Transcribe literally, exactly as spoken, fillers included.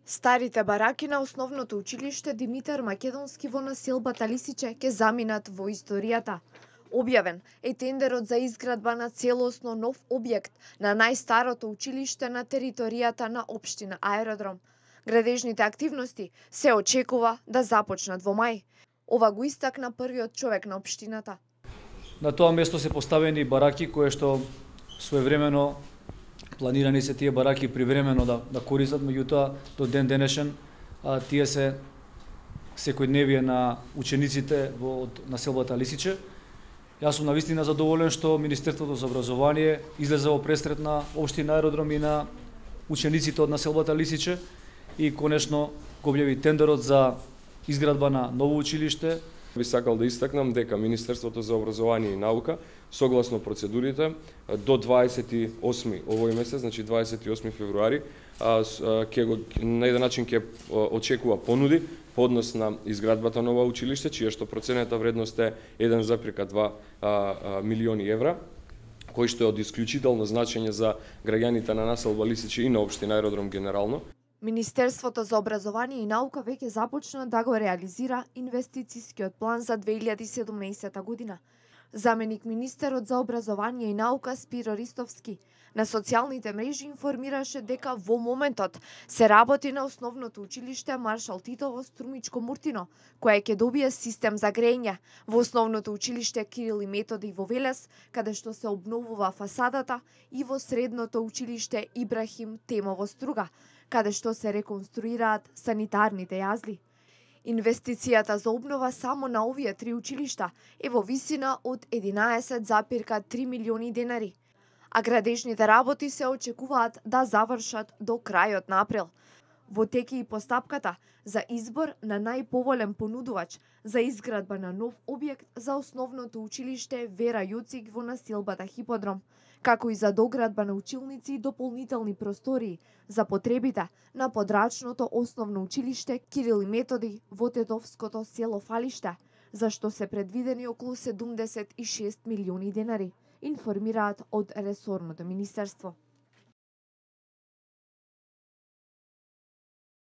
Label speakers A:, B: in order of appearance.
A: Старите бараки на основното училиште Димитар Македонски во населбата Лисиче ќе заминат во историјата. Објавен е тендерот за изградба на целосно нов објект на најстарото училиште на територијата на општина Аеродром. Градежните активности се очекува да започнат во мај. Ова го истакна првиот човек на општината.
B: На тоа место се поставени бараки кои што своевремено планирани се тие бараки привремено да да користат, меѓутоа до ден денешен а, тие се секојдневие на учениците во од населбата Лисиче. Јас сум навистина задоволен што Министерството за образование излезе во пресрет на општина Аеродром и на учениците од населбата Лисиче и конечно го објави тендерот за изградба на ново училиште.
C: Би сакал да истакнам дека Министерството за образование и наука согласно процедурите до дваесет и осми овој месец, значи дваесет и осми февруари, ќе го на еден начин ќе очекува понуди по однос на изградбата на ова училиште, чија што проценета вредност е еден запирка два милиони евра, кој што е од исклучително значење за граѓаните на населба Лисиче и на општина Аеродром генерално.
A: Министерството за образование и наука веќе започна да го реализира инвестицискиот план за две илјади и седумнаесета година. Заменик министерот за образование и наука Спиро Ристовски на социјалните мрежи информираше дека во моментот се работи на основното училиште Маршал Тито во Струмичко Муртино, кое ќе добие систем за грејење, во основното училиште Кирил и Методи во Велес, каде што се обновува фасадата, и во средното училиште Ибрахим Темо во Струга, каде што се реконструираат санитарните јазли. Инвестицијата за обнова само на овие три училишта е во висина од единаесет запирка три милиони денари, а градежните работи се очекуваат да завршат до крајот на април. Во теке и постапката за избор на најповолен понудувач за изградба на нов објект за основното училиште Вера Јуцик во населбата Хиподром, како и за доградба на училници и дополнителни простории за потребите на подрачното основно училиште Кирил и Методи во Тетовското село Фалиште, за што се предвидени околу седумдесет и шест милиони денари, информираат од ресорното министерство.